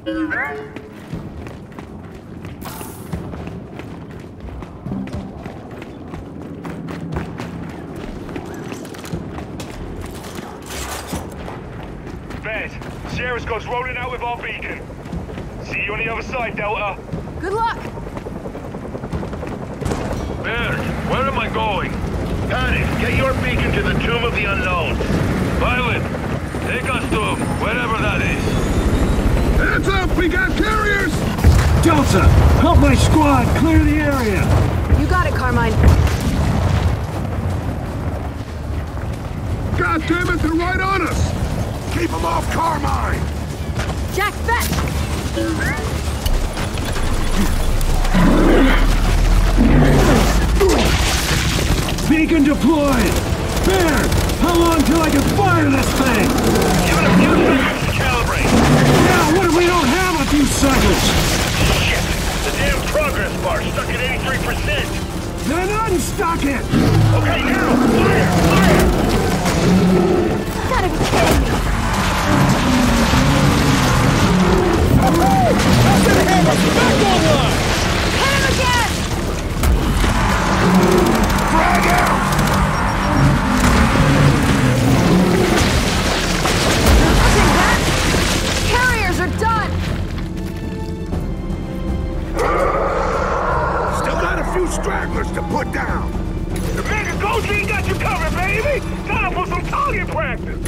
Sheriff goes rolling out with our beacon. See you on the other side, Delta. Good luck! Baird, where am I going? Paddock, get your beacon to the Tomb of the Unknown. Violet, take us to wherever that is. Hands up! We got carriers! Delta, help my squad clear the area! You got it, Carmine. God damn it, they're right on us! Keep them off Carmine! Jack, fetch! Beacon deployed! Baird, how long till I can fire this thing? Give it a few seconds to calibrate. Yeah, what if we don't have a few seconds? Shit! The damn progress bar stuck at 83%. Then unstuck it! Okay, now! Fire! Fire! Gotta be kidding me! Back online! Hit him again! Frag out! Nothing back! Carriers are done! Still got a few stragglers to put down! The Mega Ghost ain't got you covered, baby! Time for some target practice!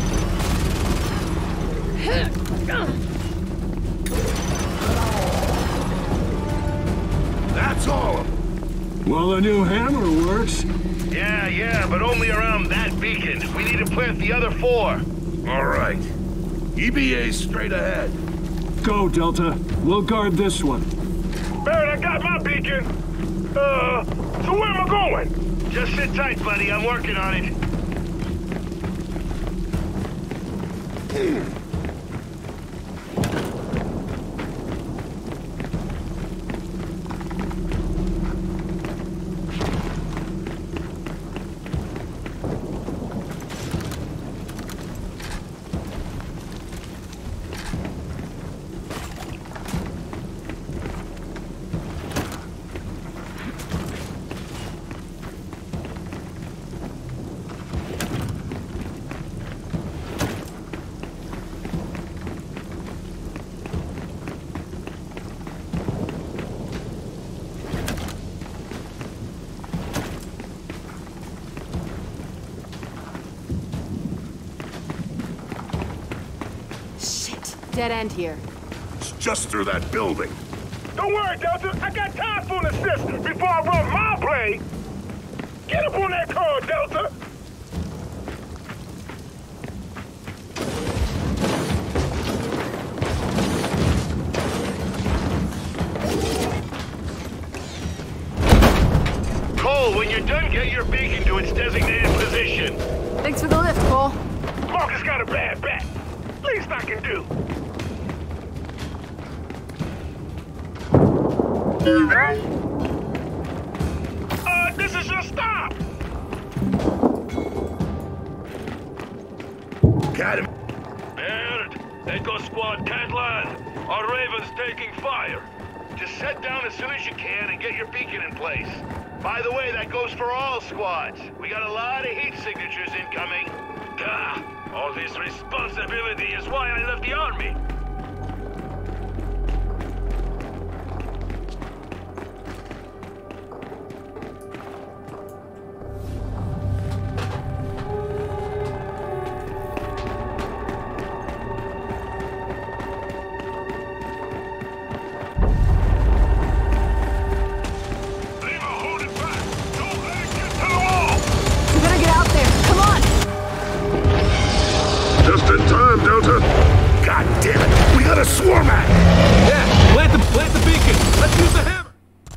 That's all of them! Well, the new hammer works. Yeah, but only around that beacon. We need to plant the other 4. All right. EBA's straight ahead. Go, Delta. We'll guard this one. Baird, I got my beacon. So where am I going? Just sit tight, buddy. I'm working on it. Dead end here. It's just through that building. Don't worry, Delta. I got time for an assist before I run my play. Get up on that car, Delta. Cole, when you're done, get your beacon to its designated position. Thanks for the lift, Cole. Marcus got a bad back. Least I can do. This is your stop. Got him. Baird, Echo Squad can't land. Our Raven's taking fire. Just set down as soon as you can and get your beacon in place. By the way, that goes for all squads. We got a lot of heat signatures incoming. Gah, all this responsibility is why I left the army. Swarm at! Yeah, plant the beacon. Let's use the hammer.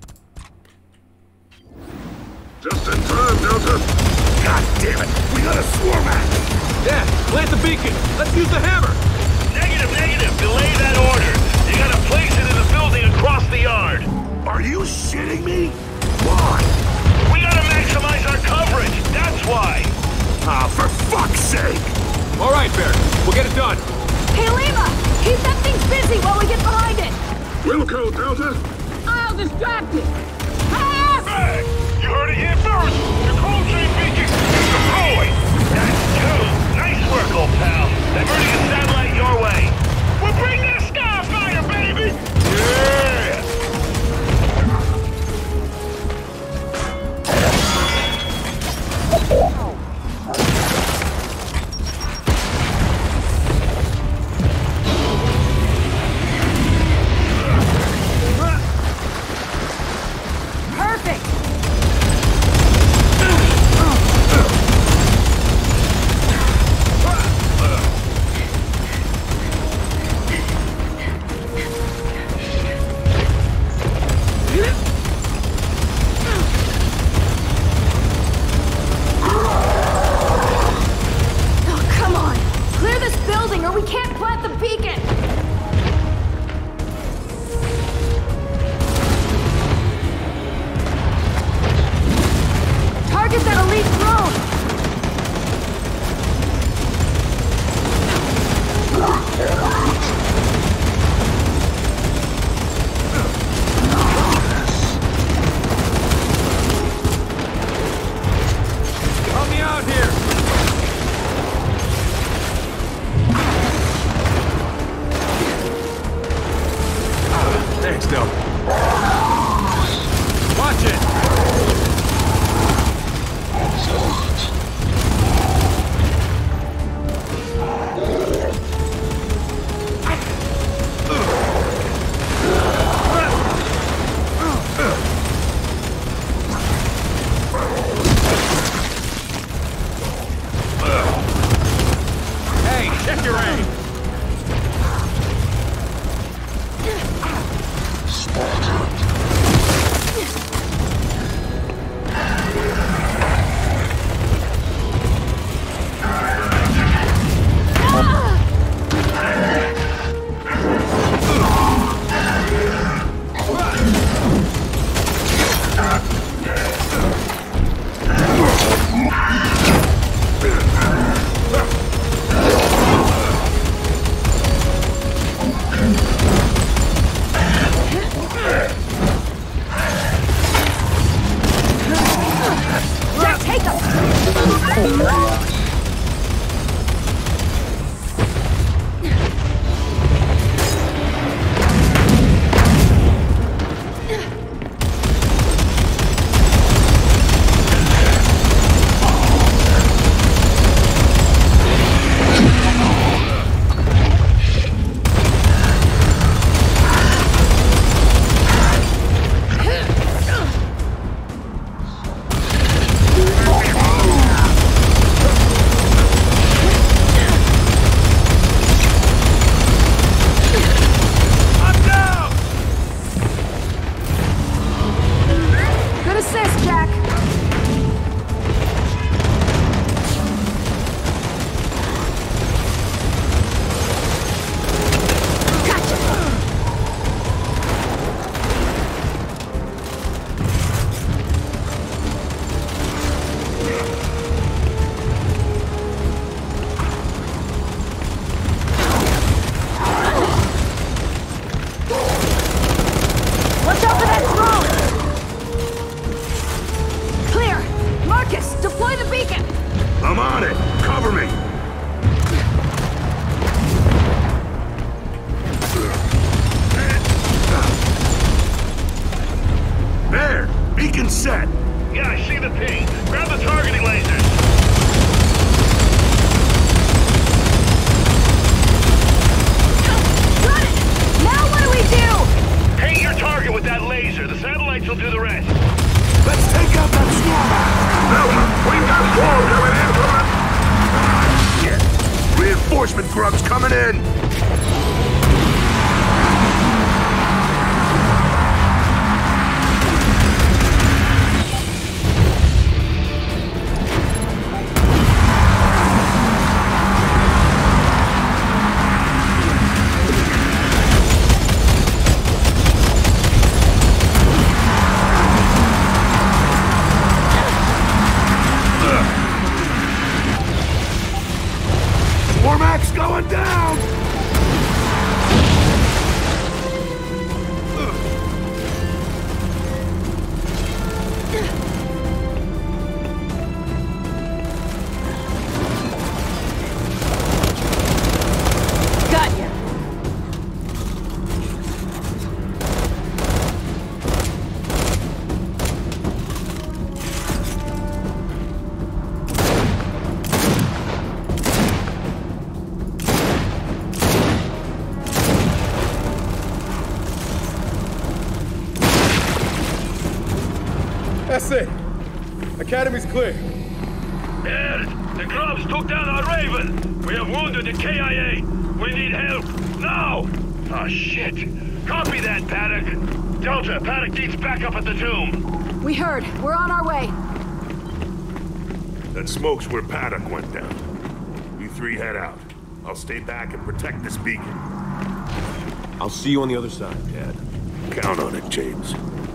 Just in time, Delta. God damn it! We got a swarm at! Yeah, plant the beacon. Let's use the hammer. Negative. Delay that order. You gotta place it in the building across the yard. Are you shitting me? Why? We gotta maximize our coverage. That's why. Ah, for fuck's sake! All right, Baird. We'll get it done. Hey, Lima! Keep that thing busy while we get Wilco, Delta! I'll distract it! Hey, you heard it here first. The cold chain beacon is deployed. That's two. Nice work, old pal. Diverting a satellite your way. We'll bring that sky fire, baby. Yeah. Perfect! Oh, come on! Clear this building or we can't plant the beacon! Target that elite drone! Help me out here! Thanks, Del. Watch it! Hey, check your aim! That's it. Academy's clear. Ed, the Grubs took down our Raven. We have wounded the KIA. We need help, now! Oh, shit. Copy that, Paddock. Delta, Paddock needs backup at the tomb. We heard. We're on our way. That smoke's where Paddock went down. You three head out. I'll stay back and protect this beacon. I'll see you on the other side, Dad. Count on it, James.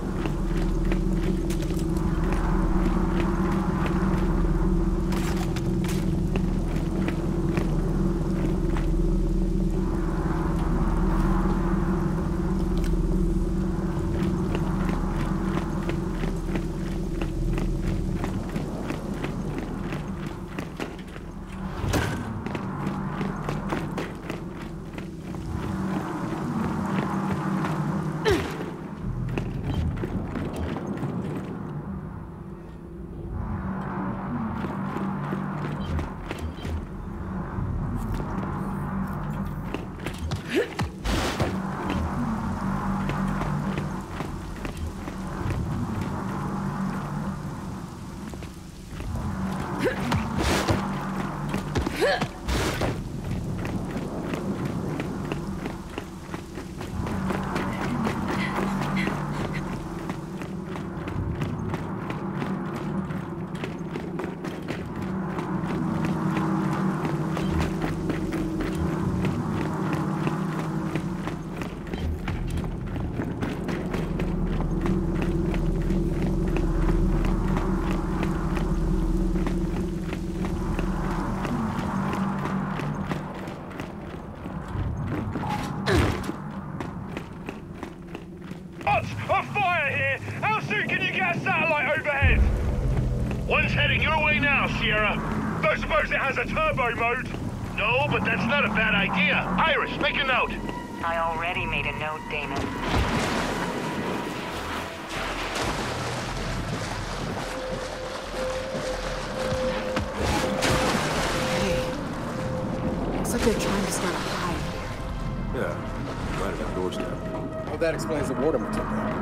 A fire here! How soon can you get a satellite overhead? One's heading your way now, Sierra. Don't suppose it has a turbo mode? No, but that's not a bad idea. Iris, make a note. I already made a note, Damon. Hey. Looks like they're trying to start a fire. Yeah, right at our doorstep. Well, that explains the water we took out.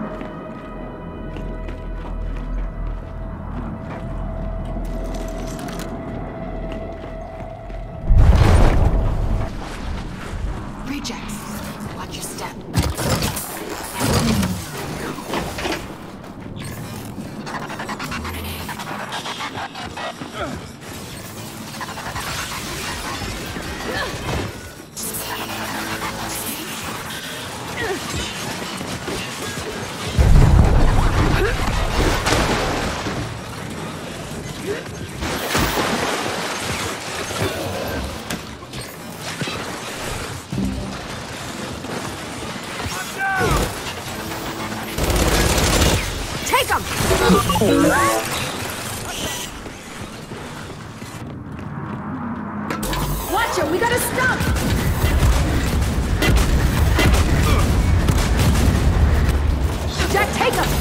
Rejects. Watch your step. Take him! Watch him! We got a stump! Jack, take him!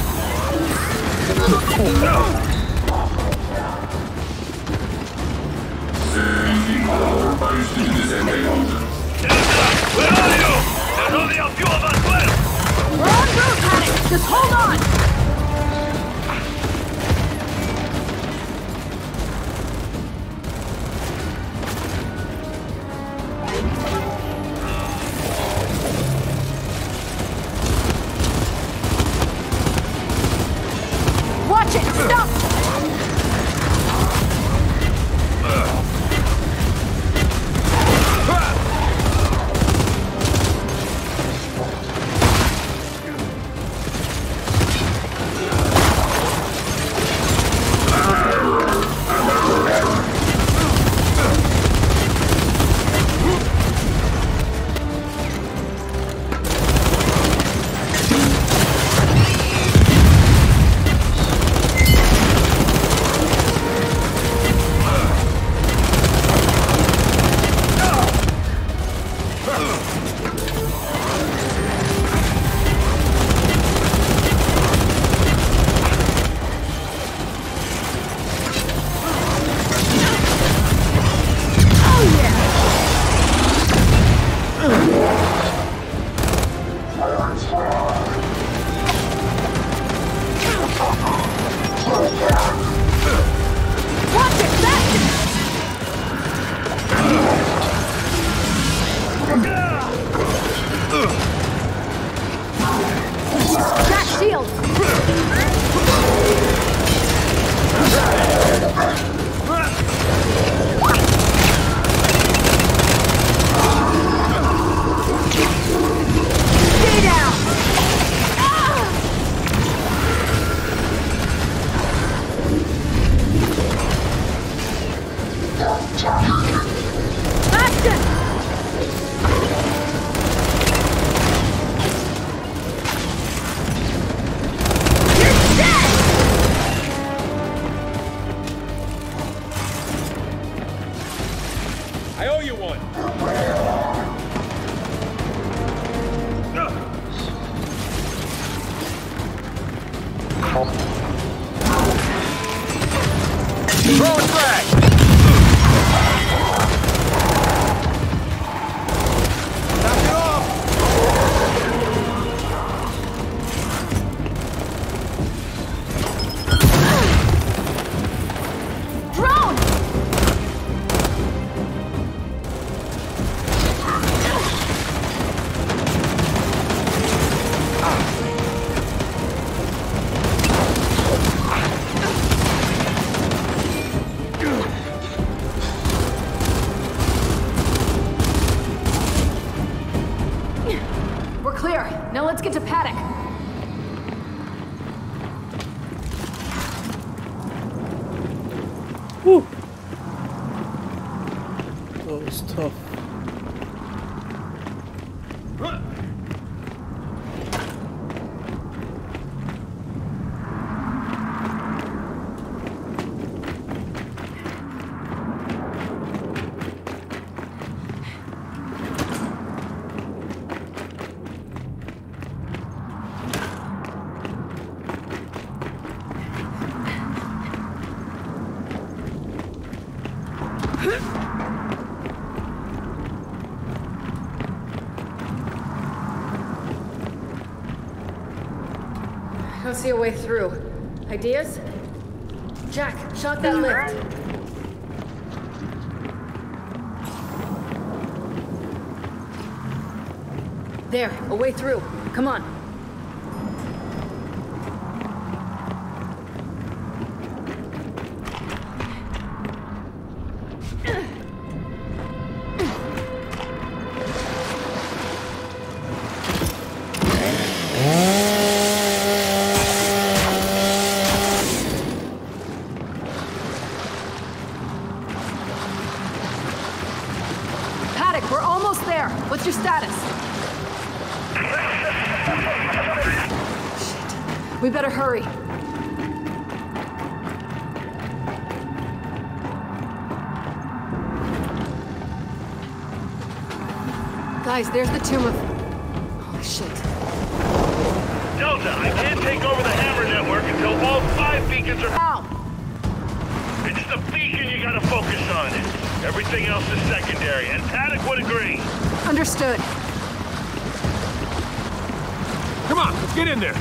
Where are you? There's only a few of us left. We're on route, Paddock! Just hold on! Throwing frag! Knock it off! Drone! We're clear. Now let's get to Paddock. Whew. That was tough. I don't see a way through. Ideas? Jack, shock that lift. There, a way through. Come on. Paddock, we're almost there. What's your status? Shit. We better hurry. Guys, there's the tomb of... Holy shit. Delta, I can't take over the hammer network until all 5 beacons are... Ow! It's the beacon you gotta focus on. Everything else is secondary, and Paddock would agree. Understood. Come on, let's get in there.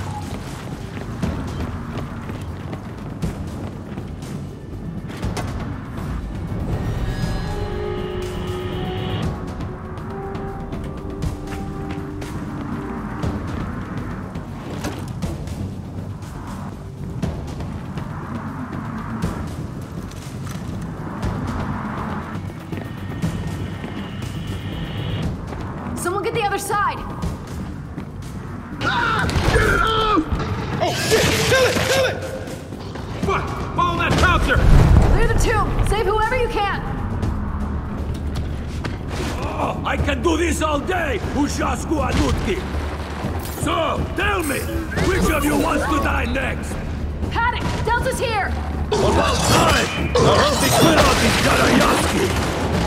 Someone get the other side! Oh shit! Kill it! Kill it! Fuck! Follow that bouncer! Clear the tomb! Save whoever you can! Oh, I can do this all day, Ushasku Anuti. So, tell me, which of you wants to die next? Paddock! Delta's here! About time! Now help me clear out these Garayaski!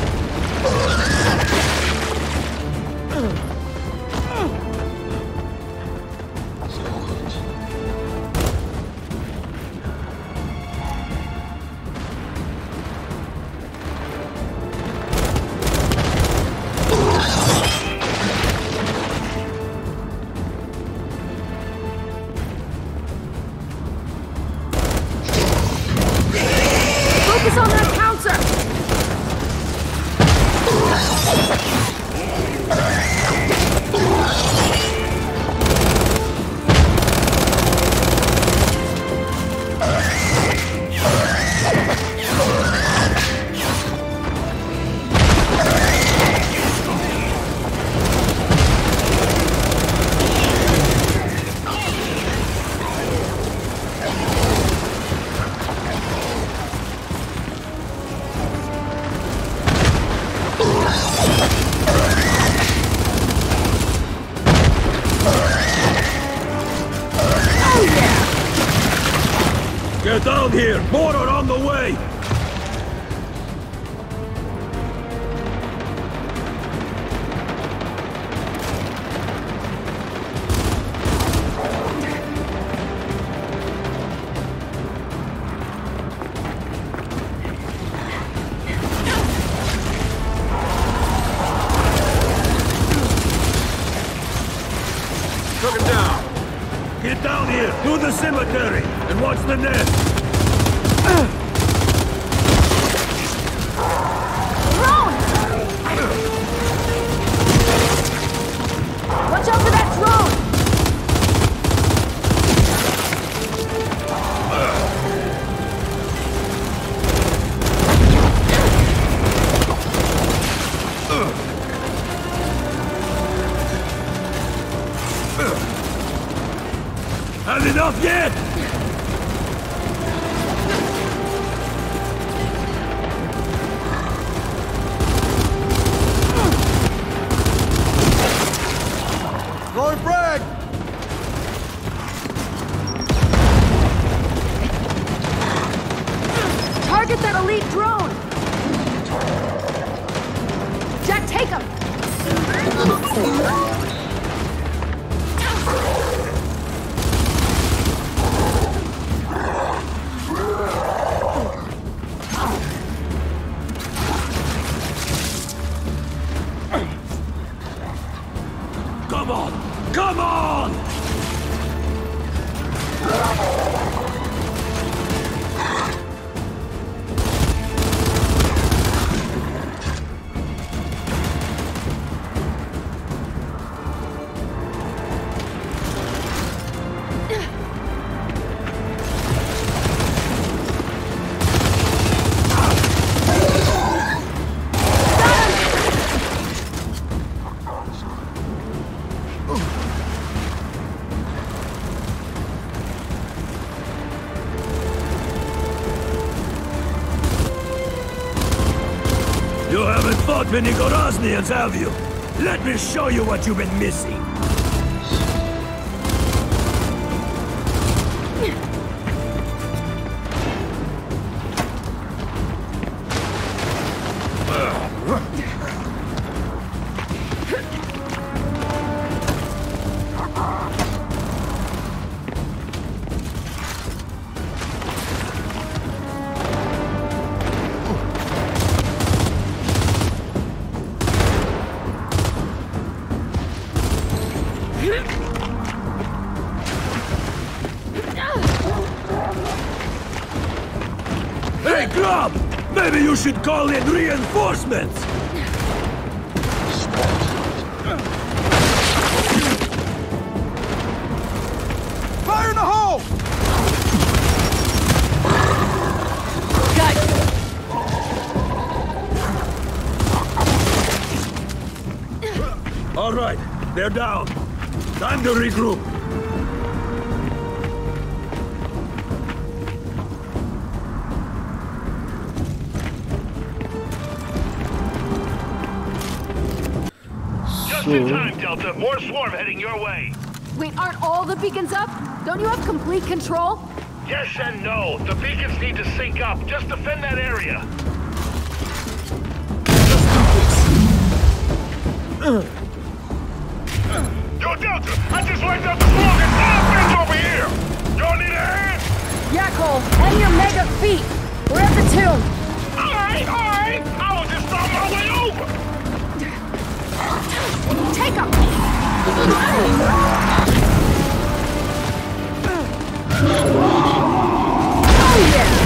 Focus on that counter! Get down here! More are on the way! Took him down. Get down here, to the cemetery, and watch the nest. Drone! Watch out for that drone! Had enough yet? Throwing frag! Target that elite drone! Jack, take him! Come on! Come on! You haven't fought many Goraznians, have you? Let me show you what you've been missing. Hey, Grub! Maybe you should call in reinforcements! Fire in the hole! All right, they're down. Time to regroup. Just in time, Delta. More swarm heading your way. Wait, aren't all the beacons up? Don't you have complete control? Yes and no. The beacons need to sync up. Just defend that area. Yo, Delta, I just wiped out the strongest offense over here. Y'all need a hand? Yakko, and your mega feet! We're at the tomb! All right. I was just on my way over. Take him! Oh yeah!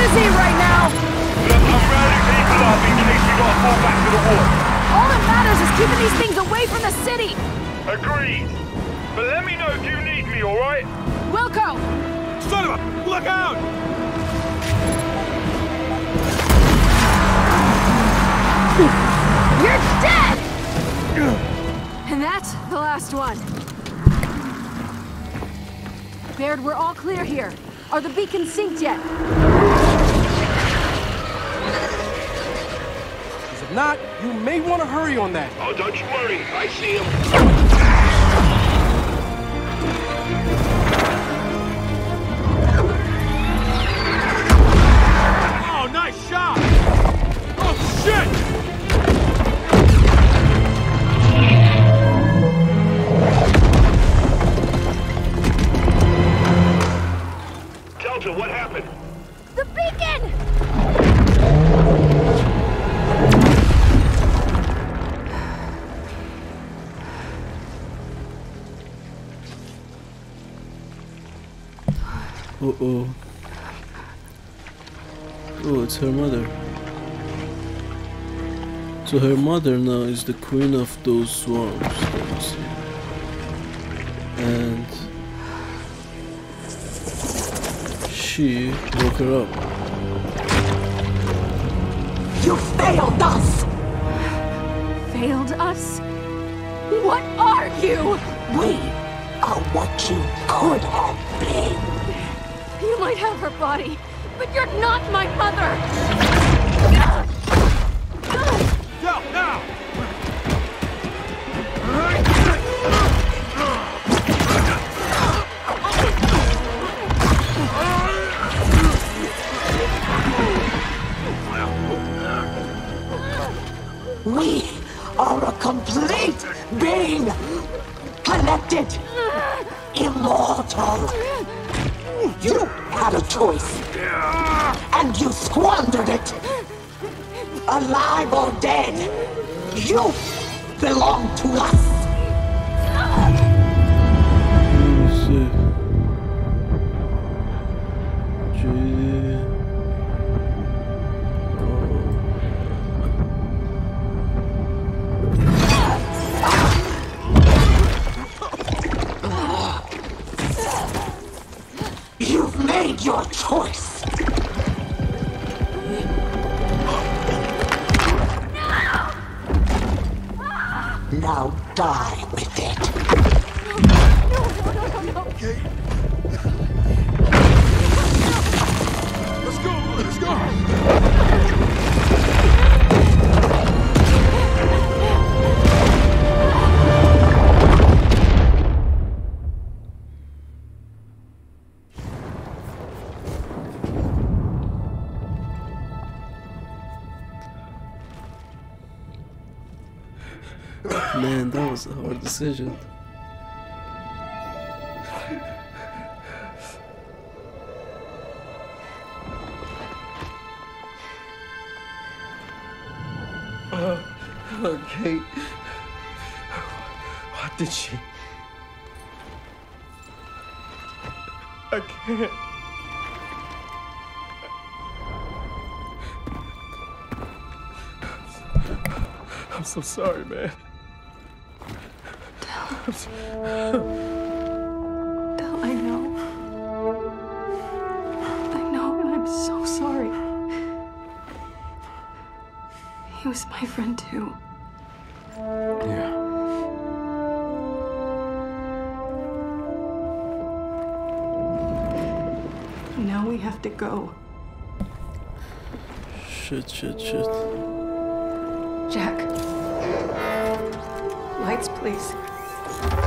busy right now. Look, I'm rounding people up in case we gotta fall back to the woods. All that matters is keeping these things away from the city. Agreed. But let me know if you need me, alright? Wilco! Son of a... Look out! You're dead! And that's the last one. Baird, we're all clear here. Are the beacons synced yet? If not, you may want to hurry on that. Oh, don't you worry. I see him. Oh, nice shot! Oh, shit! Delta, what happened? The beacon! Uh-oh. Oh, it's her mother. So her mother now is the queen of those swarms that you see. And she woke her up. You failed us! Failed us? What are you? We are what you could have been. You might have her body, but you're not my mother! Go, now! We are a complete being! Connected! Immortal! You had a choice, and you squandered it! Alive or dead, you belong to us! Let me see. You've made your choice! Now die with it! Okay. Let's go! Let's go! Man, that was a hard decision. Okay. What did she? I can't. I'm so sorry, man. Del, I know, and I'm so sorry. He was my friend too. Yeah. Now we have to go. Shit. Jack. Lights, please.